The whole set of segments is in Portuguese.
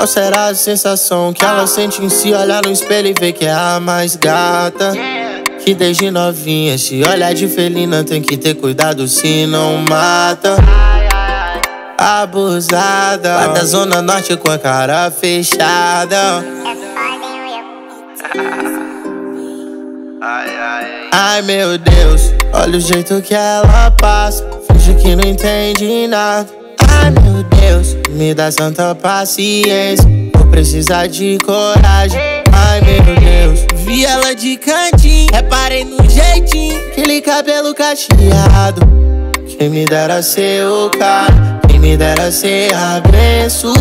Qual será a sensação que ela sente em se olhar no espelho e ver que é a mais gata? Que desde novinha se olhar de felina tem que ter cuidado se não mata. Abusada, lá da zona norte com a cara fechada. Ai meu Deus, olha o jeito que ela passa, finge que não entende nada. Ai meu Deus, me dá santa paciência, vou precisar de coragem. Ai meu Deus, vi ela de cantinho, reparei no jeitinho, aquele cabelo cacheado. Quem me dera ser o cara, quem me dera ser abençoado.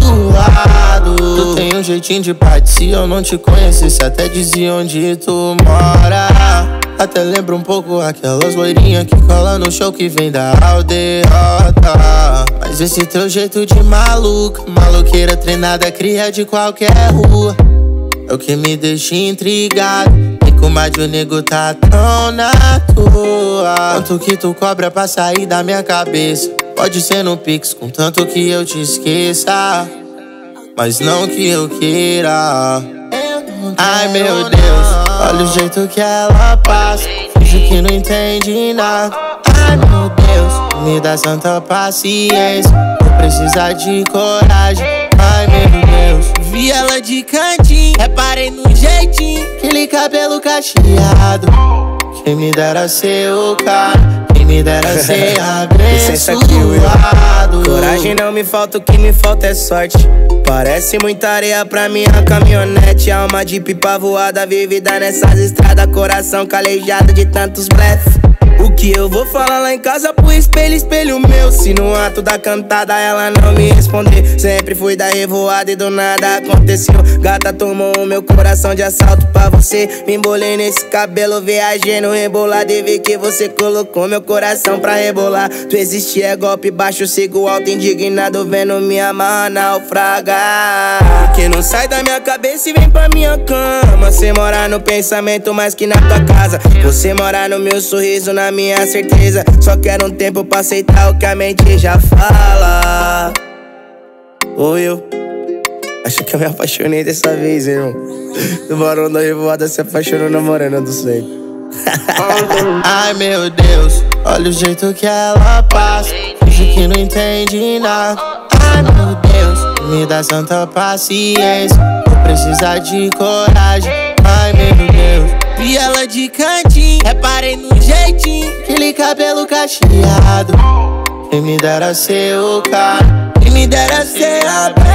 Tu tem um jeitinho de parte, se eu não te conhecesse até dizia onde tu mora. Até lembro um pouco aquelas loirinhas que colam no show que vem da aldeota. Mas esse teu jeito de maluca, maloqueira treinada, cria de qualquer rua, é o que me deixa intrigado. E como a de o nego tá tão na tua. Quanto que tu cobra pra sair da minha cabeça? Pode ser no Pix, contanto que eu te esqueça, mas não que eu queira. Ai meu Deus, olha o jeito que ela passa, finge que não entende nada. Ai meu Deus, me dá santa paciência, vou precisar de coragem. Ai meu Deus, vi ela de cantinho, reparei no jeitinho, aquele cabelo cacheado. Quem me dera ser o cara, quem me dera ser abençoado. Coragem não me falta, o que me falta é sorte. Parece muita areia pra minha caminhonete. Alma de pipa voada, vivida nessas estradas. Coração calejado de tantos blefs. O que eu vou falar lá em casa pro espelho, espelho meu? Se no ato da cantada ela não me responder. Sempre fui da revoada e do nada aconteceu. Gata tomou o meu coração de assalto pra você. Me embolei nesse cabelo, viajei no rebolado e vi que você colocou meu coração pra rebolar. Tu existe é golpe baixo, sigo alto indignado, vendo minha amarra naufragar. Porque não sai da minha cabeça e vem pra minha cama. Você mora no pensamento mais que na tua casa. Você mora no meu sorriso, na minha certeza. Só quero um tempo pra aceitar o que a mente já fala. Ou eu acho que eu me apaixonei dessa vez, irmão. Do Barão da Revoada se apaixonou na Morena do Cego. Ai meu Deus, olha o jeito que ela passa, finge que não entende nada. Ai meu Deus, me dá santa paciência, vou precisar de coragem. Ai meu Deus, vi ela de cantinho, reparei no jeitinho, aquele cabelo cacheado. Quem me dera ser o cara, quem me dera ser a